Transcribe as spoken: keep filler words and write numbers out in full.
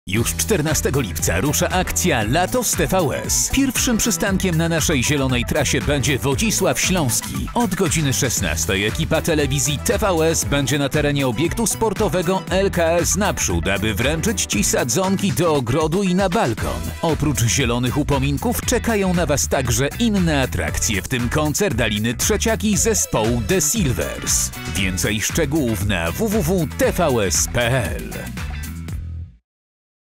Już czternastego lipca rusza akcja Lato z T V S. Pierwszym przystankiem na naszej zielonej trasie będzie Wodzisław Śląski. Od godziny szesnastej ekipa telewizji T V S będzie na terenie obiektu sportowego L K S Naprzód, aby wręczyć Ci sadzonki do ogrodu i na balkon. Oprócz zielonych upominków czekają na Was także inne atrakcje, w tym koncert Aliny Trzeciaki zespołu The Silvers. Więcej szczegółów na w w w kropka t v s kropka p l.